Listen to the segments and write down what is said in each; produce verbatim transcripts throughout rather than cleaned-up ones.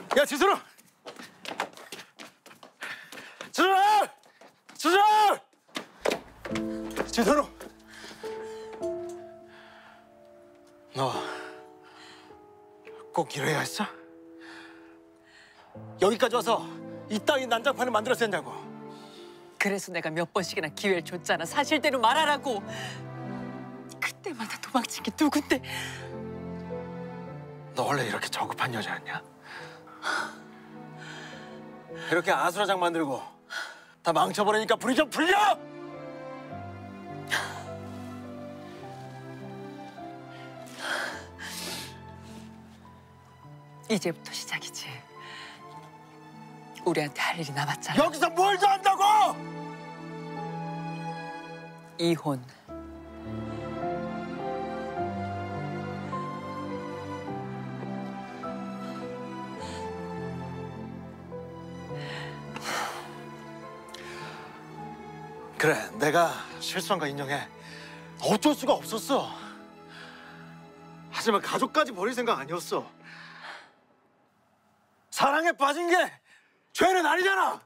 야, 지선아! 지선아! 지선아! 지선아! 너 꼭 이래야 했어? 여기까지 와서 이 땅이 난장판을 만들어서 했냐고. 그래서 내가 몇 번씩이나 기회를 줬잖아. 사실대로 말하라고. 그때마다 도망친 게 누군데? 너 원래 이렇게 저급한 여자였냐? 이렇게 아수라장 만들고 다 망쳐버리니까 불이 좀 풀려! 이제부터 시작이지. 우리한테 할 일이 남았잖아. 여기서 뭘 더 한다고! 이혼. 그래, 내가 실수한 거 인정해. 어쩔 수가 없었어. 하지만 가족까지 버릴 생각 아니었어. 사랑에 빠진 게 죄는 아니잖아.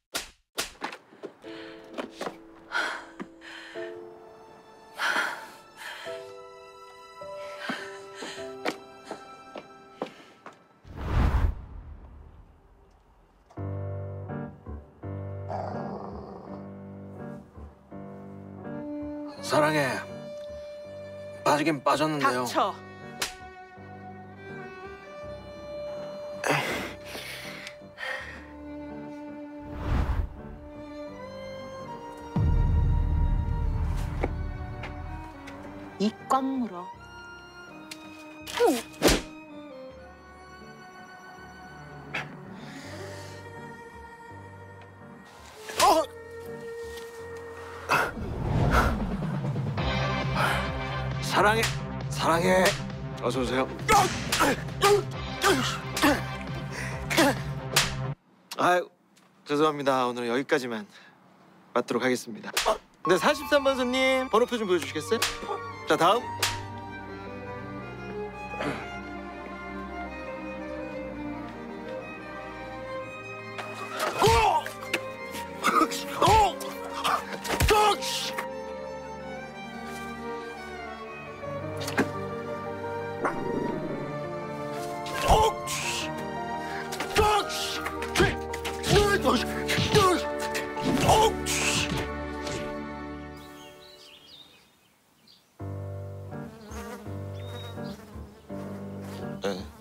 사랑에 빠지긴 빠졌는데요. 닥쳐. 입 꽉 물어. 어! 사랑해, 사랑해. 어서 오세요. 아유, 죄송합니다. 오늘 여기까지만 맞도록 하겠습니다. 네, 사십삼 번 손님 번호표 좀 보여주시겠어요? 자, 다음. 네.